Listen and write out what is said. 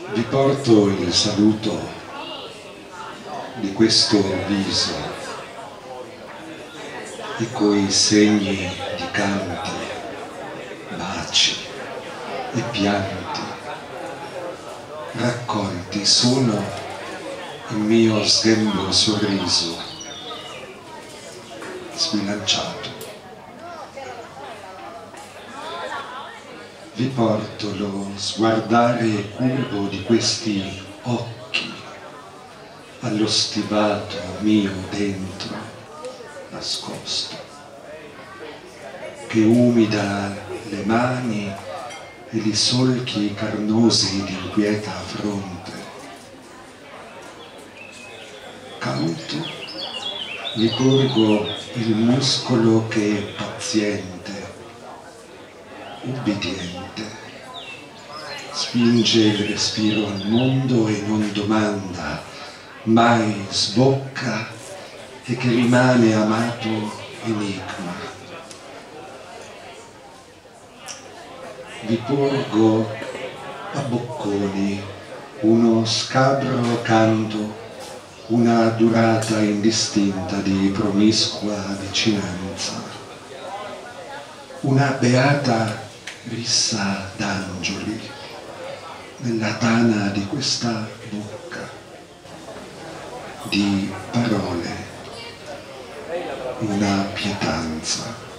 Vi porto il saluto di questo viso e coi segni di canti, baci e pianti raccolti sono il mio sghembo sorriso sbilanciato. Vi porto lo sguardare curvo di questi occhi allo stivato mio dentro nascosto, che umida le mani e i solchi carnosi di inquieta fronte. Cauto vi porgo il muscolo che è paziente, ubbidiente, spinge il respiro al mondo e non domanda, mai sbocca e che rimane amato enigma. Vi porgo a bocconi uno scabro canto, una durata indistinta di promiscua vicinanza, una beata rissa d'angioli nella tana di questa bocca, di parole, una pietanza.